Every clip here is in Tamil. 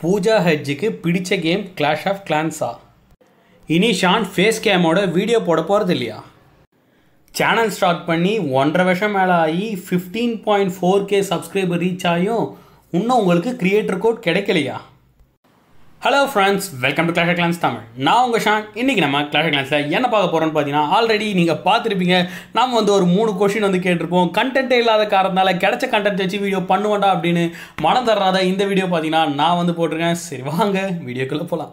Pooja hedge க்கு பிடிச்ச கேம் Clash of Clans இனி ஷான் ஃபேஸ் கேமோட வீடியோ போட போறது இல்லையா? சேனல் ஸ்டார்ட் பண்ணி 1.5 வருஷம் மேல ஆகி 15.4k சப்ஸ்கிரைபர் ரீச் ஆயும் இன்னும் உங்களுக்கு கிரியேட்டர் கோட் கிடைக்கலையா? Hello friends, welcome to Clash of Clans Tamil. நான் உங்கள் ஷான். இன்றைக்கி நம்ம Clash of Clansல என்ன பார்க்க போகிறோன்னு பார்த்தீங்கன்னா, ஆல்ரெடி நீங்கள் பார்த்துருப்பீங்க. நம்ம ஒரு 3 கொஷின் கேட்டிருப்போம். கண்டென்ட்டே இல்லாத காரணத்தால் கிடைச்ச கண்டென்ட் வச்சு வீடியோ பண்ணுவேண்டா அப்படின்னு மனம் தராத இந்த வீடியோ பார்த்தீங்கன்னா நான் போட்டிருக்கேன். சரி வாங்க வீடியோக்குள்ளே போகலாம்.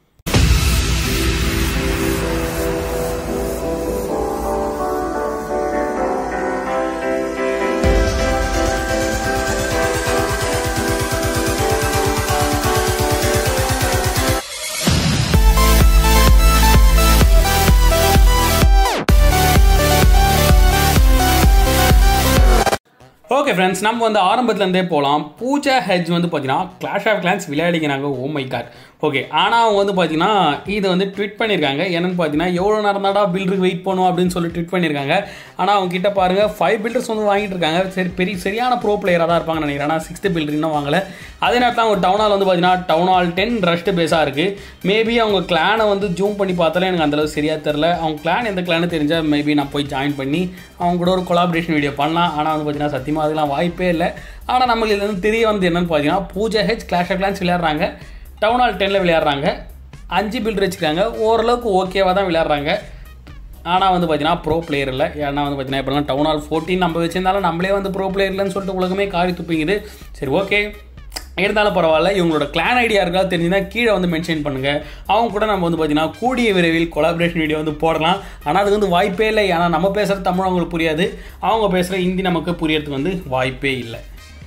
ஓகே ஃப்ரெண்ட்ஸ், நம்ம ஆரம்பத்துலேருந்தே போகலாம். பூஜா ஹெட்ஜ் பார்த்தீங்கன்னா கிளாஷ் ஆஃப் கிளான்ஸ் விளையாடிக்கிறாங்க. Oh my god. ஓகே, ஆனால் அவங்க பார்த்தீங்கன்னா இதை ட்விட் பண்ணியிருக்காங்க. என்னென்னு பார்த்தீங்கன்னா, எவ்வளோ நேரம் தான்டா பில்டருக்கு வெயிட் பண்ணுவோம் அப்படின்னு சொல்லி ட்விட் பண்ணியிருக்காங்க. ஆனால் அவங்க கிட்ட பாருங்கள் 5 பில்டர்ஸ் வாங்கிட்டு இருக்காங்க. சரி, சரியான ப்ரோ பிளேயராக தான் இருப்பாங்கன்னு நினைக்கிறேன். ஆனால் 6th பில்டர் இன்னும் வாங்கலை. அதே நேரத்தில் அவங்க டவுன் ஹால் பார்த்தீங்கன்னா டவுன் ஹால் 10 ரஷ்டு பேஸாக இருக்குது. மேபி அவங்க கிளானை ஜூம் பண்ணி பார்த்தாலே எனக்கு அந்தளவு சரியாக தெரில. அவங்க கிளான் எந்த கிளானு தெரிஞ்சால் மேபி நான் போய் ஜாயின் பண்ணி அவங்க கூட ஒரு கொலாபரேஷன் வீடியோ பண்ணலாம். ஆனால் பார்த்தீங்கன்னா சத்தியமாக அதெல்லாம் வாய்ப்பே இல்லை. ஆனால் நம்மளுக்கு இதுலேருந்து தெரிய என்னென்னு பார்த்தீங்கன்னா, பூஜா ஹெட்ஜ் கிளாஷ் ஆஃப் கிளான்ஸ் விளையாடுறாங்க. டவுன் ஹால் 10 விளையாடுறாங்க. 5 பில்டர் வச்சுக்கிறாங்க. ஓரளவுக்கு ஓகேவாக தான் விளையாடுறாங்க. ஆனால் பார்த்தீங்கன்னா ப்ரோ பிளேயர் இல்லை. ஏன்னா பார்த்தீங்கன்னா இப்போலாம் டவுன் ஹால் 14 நம்ம வச்சிருந்தாலும் நம்மளே ப்ரோ பிளேயர் இல்லைன்னு சொல்லிட்டு உலகமே காரி துப்பிங்குது. சரி ஓகே, இருந்தாலும் பரவாயில்ல. இவங்களோட கிளான் ஐடியா இருக்கா தெரிஞ்சுன்னா கீழே மென்ஷன் பண்ணுங்கள். அவங்க கூட நம்ம பார்த்தீங்கன்னா கூடிய விரைவில் கொலாபரேஷன் வீடியோ போடலாம். ஆனால் அதுக்கு வாய்ப்பே இல்லை. ஏன்னா நம்ம பேசுகிற தமிழ் அவங்களுக்கு புரியாது, அவங்க பேசுகிற ஹிந்தி நமக்கு புரியறதுக்கு வாய்ப்பே இல்லை.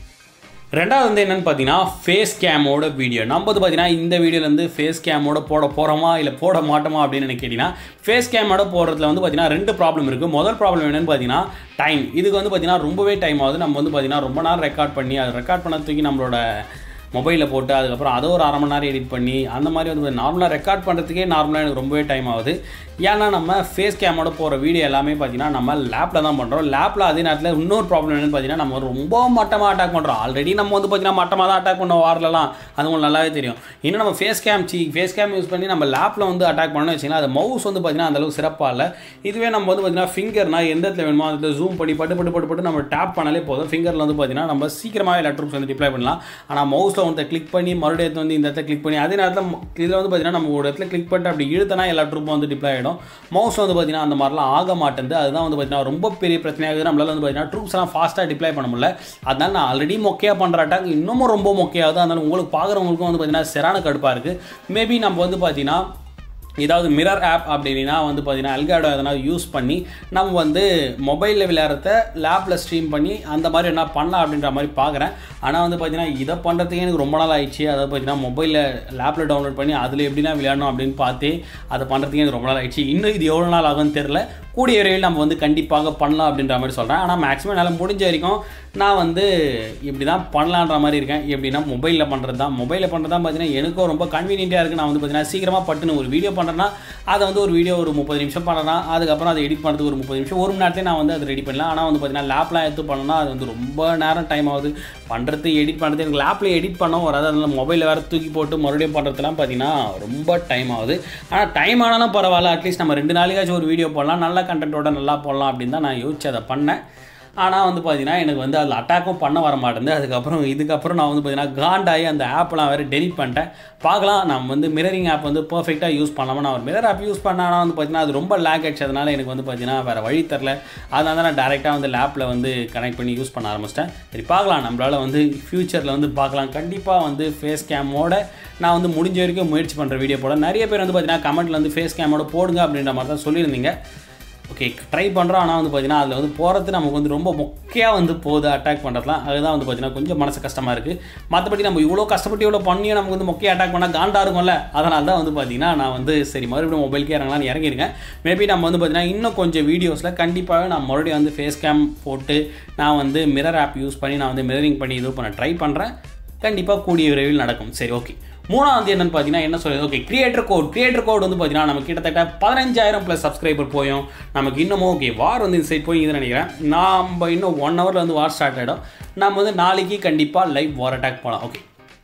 ரெண்டாவது என்னென்னு பார்த்தீங்கன்னா, ஃபேஸ் கேமோட வீடியோ. நம்ம பார்த்தீங்கன்னா இந்த வீடியோலேருந்து ஃபேஸ் கேமோட போட போகிறோமா இல்லை போட மாட்டோமா அப்படின்னு எனக்கு கேட்டிங்கன்னா, ஃபேஸ் கேமோட போடுறதுல பார்த்தீங்கன்னா 2 ப்ராப்ளம் இருக்குது. முதல் ப்ராப்ளம் என்னென்னு பார்த்தீங்கன்னா டைம். இதுக்கு பார்த்தீங்கன்னா ரொம்பவே டைம் ஆகுது. நம்ம பார்த்தீங்கன்னா ரொம்ப நேரம் ரெக்கார்ட் பண்ணி அதை ரெக்கார்ட் பண்ண தூக்கி நம்மளோட மொபைலில் போட்டு அதுக்கப்புறம் அதை ஒரு 1/2 மணி நேரம் எடிட் பண்ணி அந்த மாதிரி நார்மலாக ரெக்கார்ட் பண்ணுறதுக்கே நார்மலாக எனக்கு ரொம்பவே டைம் ஆகுது. ஏன்னா நம்ம ஃபேஸ் கேமோட போகிற வீடியோ எல்லாமே பார்த்தீங்கன்னா நம்ம லேப்பில் தான் பண்ணுறோம். லேப்பில் அதே நேரத்தில் இன்னொரு ப்ராப்ளம் என்னென்னு பார்த்தீங்கன்னா, நம்ம ரொம்ப மட்டமாக அட்டாக் பண்ணுறோம். ஆல்ரெடி நம்ம பார்த்தீங்கன்னா மட்டமாக தான் அட்டாக் பண்ணோம் வாரிலலாம். அது உங்களுக்கு நல்லாவே தெரியும். இன்னும் நம்ம ஃபேஸ் கேம் யூஸ் பண்ணி நம்ம லேப்பில் அட்டாக் பண்ணணும்னு வச்சிங்கன்னா, அது மவுஸ் பார்த்தீங்கன்னா அந்தளவுக்கு சிறப்பாக இல்லை. இதுவே நம்ம பார்த்தீங்கன்னா ஃபிங்கர்னா எந்த இடத்துல வேணுமோ அதில் ஜூம் பண்ணி பட்டு நம்ம டேப் பண்ணாலே போதும். ஃபிங்கரில் பார்த்தீங்கன்னா நம்ம சீக்கிரமாக எல்லா ட்ரூப்ஸ் டிப்ளை பண்ணலாம். ஆனால் மவுஸில் கிளிக் பண்ணி மறுபடியும் இந்த இடத்துல கிளிக் பண்ணி அதே நேரத்தில் இதில் பார்த்தீங்கன்னா நம்ம ஒரு இடத்துல கிளிக் பண்ணிட்டு அப்படி இழுத்தனா எல்லா ட்ரூப்பும் டிப்ளை ஆகிடும். மவுஸ் பார்த்தீங்கன்னா அந்த மாதிரிலாம் ஆக மாட்டேங்குது. அதுதான் பார்த்தீங்கன்னா ரொம்ப பெரிய பிரச்சனையாகுது. நம்மளால பார்த்தீங்கன்னா ட்ரூப்ஸ் எல்லாம் ஃபாஸ்ட்டாக டிப்ளை பண்ண முடியல. அதனால நான் ஆல்ரெடி மொக்கையாக பண்ணுற அட்டாக் இன்னமும் ரொம்ப மொக்கையாகுது. அதனால உங்களுக்கு பார்க்குறவங்களுக்கும் பார்த்தீங்கன்னா செரான கடுப்பாக இருக்குது. மேபி நம்ம பார்த்தீங்கன்னா ஏதாவது மிரர் ஆப் அப்படின்னா பார்த்தீங்கன்னா அல்காடோ எதனா யூஸ் பண்ணி நம்ம மொபைலில் விளையாடுறத லேப்பில் ஸ்ட்ரீம் பண்ணி அந்த மாதிரி என்ன பண்ணலாம் அப்படின்ற மாதிரி பார்க்குறேன். ஆனால் பார்த்தீங்கன்னா இதை பண்ணுறதுக்கே எனக்கு ரொம்ப நாள் ஆயிடுச்சு. அதை பார்த்தீங்கன்னா மொபைலில் லேப்பில் டவுன்லோட் பண்ணி அதில் எப்படின்னா விளையாடணும் அப்படின்னு பார்த்து அதை பண்ணுறதுக்கே எனக்கு ரொம்ப நாள் ஆயிடுச்சு. இன்னும் இது எவ்வளோ நாள் ஆகும்னு தெரில. கூடிய விரைவில் நம்ம கண்டிப்பாக பண்ணலாம் அப்படின்ற மாதிரி சொல்கிறேன். ஆனால் மேக்ஸிமம் என்னால் முடிஞ்ச வரைக்கும் நான் இப்படி தான் பண்ணலான்ற மாதிரி இருக்கேன். எப்படின்னா மொபைலில் பண்ணுறது தான் பார்த்தீங்கன்னா எனக்கும் ரொம்ப கன்வீனியன்ட்டாக இருக்குது. நான் பார்த்தீங்கன்னா சீக்கிரமாக பட்டுன்னு ஒரு வீடியோ பண்ணுறேன்னா அதை ஒரு வீடியோ ஒரு 30 நிமிஷம் பண்ணலாம். அதுக்கப்புறம் அதை எடிட் பண்ணுறதுக்கு ஒரு 30 நிமிஷம் 1 மணி நேரத்தையும் நான் அதை ரெடி பண்ணலாம். ஆனால் பார்த்தீங்கன்னா லேப்லாம் எடுத்து பண்ணணும்னா அது ரொம்ப நேரம் டைம் ஆகுது. பண்ணுறது எடிட் பண்ணுறது எனக்கு லேப்பில் எடிட் பண்ணவும் வராது. அதனால் மொபைலில் வேறு தூக்கி போட்டு மறுபடியும் பண்ணுறதுலாம் பார்த்தீங்கன்னா ரொம்ப டைம் ஆகுது. ஆனால் டைம் ஆனாலும் பரவாயில்ல, அட்லீஸ்ட் நம்ம 2 நாளைக்காச்சும் ஒரு வீடியோ போடலாம், நல்ல கண்டென்ட்டோட நல்லா போடலாம் அப்படின்னு தான் நான் யோசிச்சு அதை பண்ணேன். ஆனால் பார்த்தீங்கன்னா எனக்கு அதில் அட்டாக்கும் பண்ண வர மாட்டேங்குது. இதுக்கப்புறம் நான் பார்த்தீங்கன்னா காண்டாகி அந்த ஆப்லாம் வேறு டெலிட் பண்ணிட்டேன். பார்க்கலாம், நம்ம மிரரிங் ஆப் பர்ஃபெக்டாக யூஸ் பண்ணாமல் நான் ஒரு மிரர் ஆப் யூஸ் பண்ணேன். ஆனால் பார்த்தீங்கன்னா அது ரொம்ப லேக் ஆகிடுச்சு. அதனால் எனக்கு பார்த்தீங்கன்னா வேறு வழி தரல. அதனால தான் நான் டேரெக்டாக லேப்பில் கனெக்ட் பண்ணி யூஸ் பண்ண ஆரம்பிச்சிட்டேன். சரி பார்க்கலாம், நம்மளால் ஃப்யூச்சரில் பார்க்கலாம். கண்டிப்பாக ஃபேஸ் கேமோட நான் முடிஞ்ச வரைக்கும் முயற்சி பண்ணுற வீடியோ போட. நிறைய பேர் பார்த்தீங்கன்னா கமெண்ட்டில் ஃபேஸ் கேமோட போடுங்க அப்படின்ற மாதிரி தான் சொல்லியிருந்தீங்க. ஓகே, ட்ரை பண்ணுறோம். ஆனால் பார்த்தீங்கன்னா அதில் போகிறது நமக்கு ரொம்ப மொக்கையாக போகுது அட்டாக் பண்ணுறதுலாம். அதுதான் பார்த்தீங்கன்னா கொஞ்சம் மனசு கஷ்டமாக இருக்குது. மற்றபடி நம்ம இவ்வளோ கஷ்டப்பட்டு இவ்வளோ பண்ணியும் நமக்கு மொக்கையாக அட்டாக் பண்ணால் காண்டாக இருக்கும்ல. அதனால தான் பார்த்தீங்கன்னா நான் சரி மறுபடியும் மொபைலுக்கே இறங்கலான்னு இறங்கியிருக்கேன். மேபி நம்ம பார்த்தீங்கன்னா இன்னும் கொஞ்சம் வீடியோஸில் கண்டிப்பாக நான் மறுபடியும் ஃபேஸ் கேம் போட்டு நான் மிரர் ஆப் யூஸ் பண்ணி நான் மிரரிங் பண்ணி இது பண்ண ட்ரை பண்ணுறேன். கண்டிப்பாக கூடிய விரைவில் நடக்கும். சரி ஓகே, மூணாவது என்னன்னு பார்த்தீங்கன்னா என்ன சொல்லுது, ஓகே கிரியேட்டர் கோட் பார்த்தீங்கன்னா நம்ம கிட்டத்தட்ட 15,000+ சப்ஸ்கிரைபர் போயும் நமக்கு இன்னமும் ஓகே வார் இந்த சைட் போய் இது நினைக்கிறேன். நம்ம இன்னும் 1 ஹவரில் வார் ஸ்டார்ட் ஆகிடும். நம்ம நாளைக்கு கண்டிப்பாக லைவ் வார் அட்டாக் போகலாம். ஓகே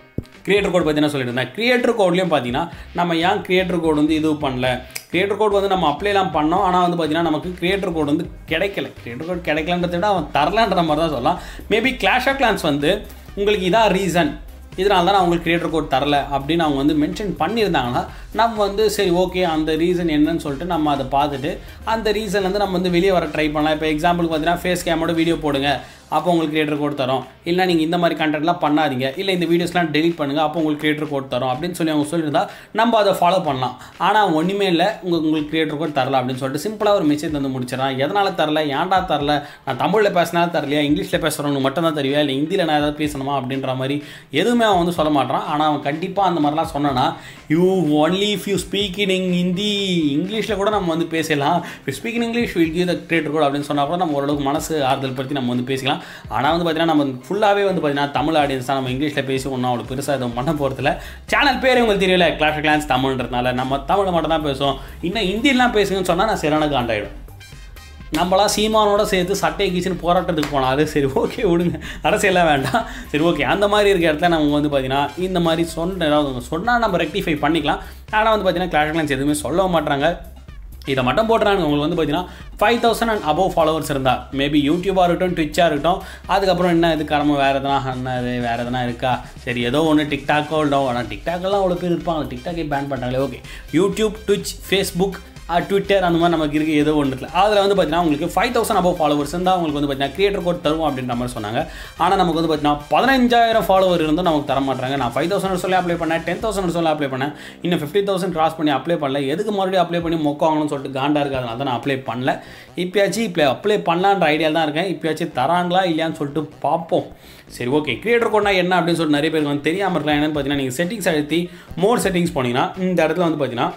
கிரியேட்டர் கோட் பற்றி நான் சொல்லிட்டு இருந்தேன். கிரியேட்டர் கோட்லேயும் பார்த்தீங்கன்னா நம்ம ஏன் கிரியேட்டர் கோட் வந்து இது பண்ணல, கிரியேட்டர் கோட் வந்து நம்ம அப்ளைலாம் பண்ணோம், ஆனால் வந்து பார்த்தீங்கன்னா நமக்கு கிரியேட்டர் கோட் வந்து கிடைக்கல. கிரியேட்டர் கோட் கிடைக்கலன்றதை விட அவன் தரலன்ற மாதிரி தான் சொல்லலாம். மேபி கிளாஷ் ஆஃப் கிளான்ஸ் வந்து உங்களுக்கு இதான் ரீசன், இதனால தான் நான் உங்களுக்கு கிரியேட்டர் கோட் தரல அப்படின்னு அவங்க வந்து மென்ஷன் பண்ணியிருந்தாங்கன்னா நம்ம வந்து சரி ஓகே அந்த ரீசன் என்னன்னு சொல்லிட்டு நம்ம அதை பார்த்துட்டு அந்த ரீசன்லேருந்து நம்ம வந்து வெளியே வர ட்ரை பண்ணலாம். இப்போ எக்ஸாம்பிளுக்கு பார்த்தீங்கன்னா ஃபேஸ் கேமோட வீடியோ போடுங்க, அப்போ உங்களுக்கு கிரியேட்டர் கோட் தரோம். இல்லை நீங்கள் இந்த மாதிரி கண்டென்ட்லாம் பண்ணாதீங்க, இல்லை இந்த வீடியோஸ்லாம் டெலிட் பண்ணுங்கள், அப்போ உங்களுக்கு கிரியேட்டர் கோட் தரோம் அப்படின்னு சொல்லி அவங்க சொல்லியிருந்தா நம்ம அதை ஃபாலோ பண்ணலாம். ஆனால் ஒன்றுமே இல்லை, உங்களுக்கு கிரியேட்டர் கோட் தரல அப்படின்னு சொல்லிட்டு சிம்பிளாக ஒரு மெசேஜ் வந்து முடிச்சிடறான். எதனால் தரல, ஏன்டா தரல, நான் தமிழில் பேசினா தரலையா, இங்கிலீஷில் பேசுகிறவங்க மட்டும் தான் தருவியா, இல்லை ஹிந்தியில் நான் ஏதாவது பேசணுமா அப்படின்ற மாதிரி எதுவுமே அவன் வந்து சொல்ல மாட்டான். ஆனால் அவன் கண்டிப்பாக அந்த மாதிரிலாம் சொன்னான்னா only if you speak in Hindi, இங்கிலீஷில் கூட நம்ம வந்து பேசலாம், speak in English will give the creator code அப்படின்னு சொன்னால் கூட நம்ம ஓரளவுக்கு மனசு ஆறுதல் பற்றி நம்ம வந்து பேசிக்கலாம். ஆனால் வந்து பார்த்தீங்கன்னா நம்ம ஃபுல்லாகவே வந்து பார்த்தீங்கன்னா தமிழ் ஆடியன்ஸ் தான், நம்ம இங்கிலீஷில் பேசி ஒன்றும் அவ்வளோ பெருசாக எதுவும் பண்ண போகிறதில்ல. சேனல் பேர் உங்களுக்கு தெரியல, கிளாஷ் ஆஃப் கிளான்ஸ் தமிழ்ன்றதுனால நம்ம தமிழை மட்டும் தான் பேசுவோம். இன்னும் ஹிந்திலாம் பேசுங்கன்னு சொன்னால் நான் சரியான காண்டாயிடும். நம்மளாம் சீமானோட சேர்த்து சட்டை கீச்சுன்னு போராட்டத்துக்கு போனாலும் சரி ஓகே விடுங்க, அரசியலாம் வேண்டாம், சரி ஓகே அந்த மாதிரி இருக்க இடத்துல நம்ம வந்து பார்த்தீங்கன்னா இந்த மாதிரி ஏதாவது சொன்னால் நம்ம ரெக்டிஃபை பண்ணிக்கலாம். ஆனால் வந்து பார்த்தீங்கன்னா கிளாஷ் ஆஃப் கிளான்ஸ் எதுவுமே சொல்ல மாட்டாங்க, இதை மட்டும் போட்டுறாங்க. உங்களுக்கு வந்து பார்த்தீங்கன்னா 5000 அண்ட் அபவ் ஃபாலோவர்ஸ் இருந்தால் மேபி யூடியூபாக இருக்கட்டும், ட்விச்சாக இருக்கட்டும், அதுக்கப்புறம் என்ன இது காரணமாக வேறு எதனா இருக்கா, சரி ஏதோ ஒன்று டிக்டாக்கோ இல்லை, ஆனால் டிக்டாக்கெல்லாம் அவ்வளோ பேர் இருப்பாங்க, டிக்டாக்கே பேன் பண்ணுறாங்களே. Okay YouTube, Twitch, Facebook, Twitter அந்த மாதிரி நமக்கு இருக்குது ஏதோ ஒன்று இல்லை. அதில் வந்து பார்த்தீங்கன்னா உங்களுக்கு 5000 அபவ் ஃபாலோவர்ஸ் இருந்தால் உங்களுக்கு வந்து பார்த்தீங்கன்னா கிரியேட்டர் கோட் தருவோம் அப்படின்ற மாதிரி சொன்னாங்க. ஆனால் நமக்கு வந்து பார்த்தீங்கன்னா 15000 ஃபாலோவர் இருந்தும் நமக்கு தர மாட்டாங்க. நான் 5000 சொல்லி அப்ளை பண்ணேன், 10,000 சொல்லி அப்ளை பண்ணேன், இன்னும் 50,000 கிராஸ் பண்ணி அப்ளை பண்ணல. எதுக்கு மறுபடியும் அப்ளை பண்ணி மொக்காங்கன்னு சொல்லிட்டு காண்டா இருக்குது, அதனால தான் நான் அப்ளை பண்ணல. இப்போயாச்சும் அப்ளை பண்ணலான்ற ஐடியாவில் தான் இருக்கேன். இப்போயாச்சும் தராங்களா இல்லையான்னு சொல்லிட்டு பார்ப்போம். சரி ஓகே, கிரியேட்டர் கோட்னா என்ன அப்படின்னு சொல்லிட்டு நிறைய பேருக்கு வந்து தெரியாமல் இருக்கலாம். என்னென்னு பார்த்தீங்கன்னா நீங்கள் செட்டிங்ஸ் அழுத்தி மோர் செட்டிங்ஸ் போனீங்கன்னா இந்த இடத்துல வந்து பார்த்தீங்கன்னா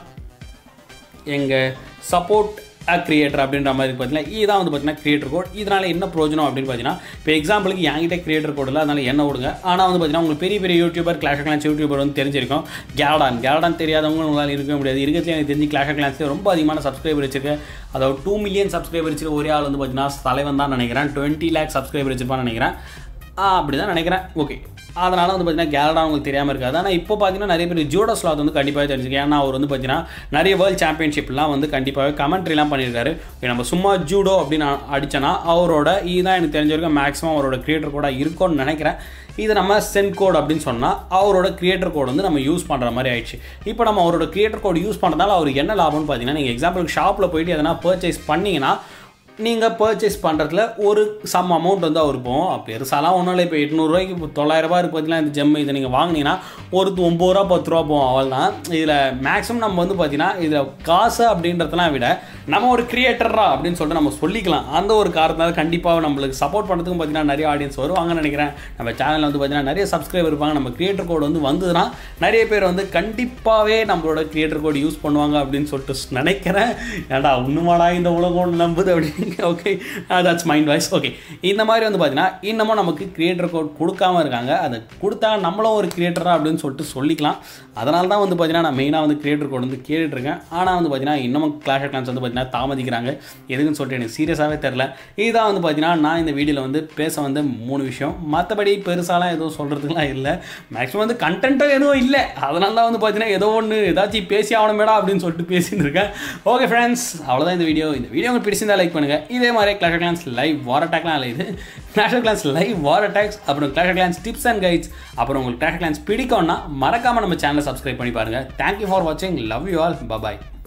எங்கள் சப்போர்ட் கிரியேட்டர் அப்படின்ற மாதிரி பார்த்தீங்கன்னா இதுதான் வந்து பார்த்தீங்கன்னா கிரியேட்டர் கோட். இதனால் என்ன பிரயோஜனம் அப்படின்னு பார்த்தீங்கன்னா இப்போ எக்ஸாம்பிளுக்கு என்கிட்ட கிரியேட்டர் கோட் இல்லை, அதனால் என்ன விடுங்க. ஆனால் வந்து பார்த்தீங்கன்னா உங்களுக்கு பெரிய பெரிய YouTuber, clash of clans YouTuber வந்து தெரிஞ்சிருக்கும். கேல்டான் தெரியாதவங்க உங்களால் இருக்கவே முடியாது. இருக்கிறதுல எனக்கு தெரிஞ்சு கிளாஷ் ஆஃப் கிளான்ஸ் ரொம்ப அதிகமான சப்ஸ்கிரைபர் வச்சிருக்கேன். அதாவது 2 மில்லியன் சப்ஸ்கிரைபர் வச்சிருக்க ஒரே ஆள் வந்து பார்த்தீங்கன்னா தலைவன் தான் நினைக்கிறேன். 20 lakhs சப்ஸ்கிரைபர் வச்சிருப்பான்னு நினைக்கிறேன், அப்படி தான் நினைக்கிறேன். ஓகே, அதனால் வந்து பார்த்தீங்கன்னா கேலடாக உங்களுக்கு தெரியாமல் இருக்காது. ஆனால் இப்போ பார்த்தீங்கன்னா நிறைய பேர் ஜூடோ ஸ்லாத் வந்து கண்டிப்பாக தெரிஞ்சுக்கேன். ஏன்னா அவர் வந்து பார்த்தீங்கன்னா நிறைய வேர்ல்டு சாம்பியன்ஷிப்லாம் வந்து கண்டிப்பாகவே கமெண்ட்ரிலாம் பண்ணியிருக்காரு. நம்ம சும்மா ஜூடோ அப்படின்னு அடித்தோன்னா அவரோட இதுதான் எனக்கு தெரிஞ்ச வரைக்கும் மேக்ஸிமம் அவரோட கிரியேட்டர் கோடாக இருக்கும்னு நினைக்கிறேன். இது நம்ம சென்ட் கோட் அப்படின்னு சொன்னால் அவரோட கிரியேட்டர் கோட் வந்து நம்ம யூஸ் பண்ணுற மாதிரி ஆயிடுச்சு. இப்போ நம்ம அவரோட கிரியேட்டர் கோட் யூஸ் பண்ணுறதால அவருக்கு என்ன லாபம்னு பார்த்தீங்கன்னா நீங்கள் எக்ஸாம்பிளுக்கு ஷாப்பில் போயிட்டு எதனா பர்ச்சேஸ் பண்ணிங்கன்னா நீங்கள் பர்ச்சேஸ் பண்ணுறதுல ஒரு சம் அமௌண்ட் வந்து அவர் போகும். பெருசாலாம் ஒன்றும் இல்லை. இப்போ 800 ரூபாய்க்கு 900 ரூபாய் இருக்குது பார்த்தீங்கன்னா இந்த ஜெம் இதை நீங்கள் வாங்கினீங்கன்னா ஒரு 9 ரூபா 10 ரூபா போகும், அவள் தான். இதில் மேக்ஸிமம் நம்ம வந்து பார்த்தீங்கன்னா இதில் காசு அப்படின்றதெல்லாம் விட நம்ம ஒரு கிரியேட்டரா அப்படின்னு சொல்லிட்டு நம்ம சொல்லிக்கலாம். அந்த ஒரு காரணத்தால் கண்டிப்பாக நம்மளுக்கு சப்போர்ட் பண்ணுறதுக்கும் பார்த்தீங்கன்னா நிறைய ஆடியன்ஸ் வருவாங்கன்னு நினைக்கிறேன். நம்ம சேனலில் வந்து பார்த்தீங்கன்னா நிறைய சப்ஸ்கிரைபர் இருப்பாங்க. நம்ம கிரியேட்டர் கோட் வந்து வந்ததுன்னா நிறைய பேர் வந்து கண்டிப்பாகவே நம்மளோட கிரியேட்டர் கோட் யூஸ் பண்ணுவாங்க அப்படின்னு சொல்லிட்டு நினைக்கிறேன். ஏன்டா ஒன்றுமாடா இந்த உலகம் நம்புது அப்படின்னு. Okay, that's mind voice. Okay, இந்த மாதிரி வந்து பார்த்தீங்கன்னா இன்னமும் நமக்கு கிரியேட்டர் கோட் கொடுக்காம இருக்காங்க. அதை கொடுத்தா நம்மளும் ஒரு கிரியேட்டரா அப்படின்னு சொல்லிட்டு சொல்லிக்கலாம். அதனால தான் வந்து பார்த்தீங்கன்னா நான் மெயினாக வந்து கிரியேட்டர் கோட் வந்து கேட்டுட்ருக்கேன். ஆனால் வந்து பார்த்தீங்கன்னா இன்னமும் கிளாஷ் ஆஃப் கிளான்ஸ் வந்து பார்த்தீங்கன்னா தாமதிக்கிறாங்க. எதுக்குன்னு சொல்லிட்டு எனக்கு சீரியஸாகவே தெரில. இதுதான் வந்து பார்த்தீங்கன்னா நான் இந்த வீடியோவில் வந்து பேச வந்து 3 விஷயம். மற்றபடி பெருசாலாம் எதுவும் சொல்கிறதுக்குலாம் இல்லை. மேக்ஸிமம் வந்து கண்டென்ட்டும் எதுவும் இல்லை. அதனால தான் வந்து பார்த்தீங்கன்னா ஏதோ ஒன்று ஏதாச்சும் பேசி ஆகணுமேடா அப்படின்னு சொல்லிட்டு பேசின்னு இருக்கேன். ஓகே ஃப்ரெண்ட்ஸ், அவ்வளோதான் இந்த வீடியோ. இந்த வீடியோ உங்களுக்கு பிடிச்சிருந்தா லைக் பண்ணுங்கள். இதே மாதிரி clash of clans live war அட்டாக்லாம் இல்லை, இது clash of clans live war attacks, அப்புறம் clash of clans tips and guides, அப்புறம் உங்களுக்கு கிளாஷ் ஆஃப் கிளான்ஸ் பிடிக்கும்னா மறக்காமல் நம்ம சேனலை சப்ஸ்கிரைப் பண்ணி பாருங்கள். தேங்க்யூ ஃபார் வாட்சிங். Love you all. பாய்.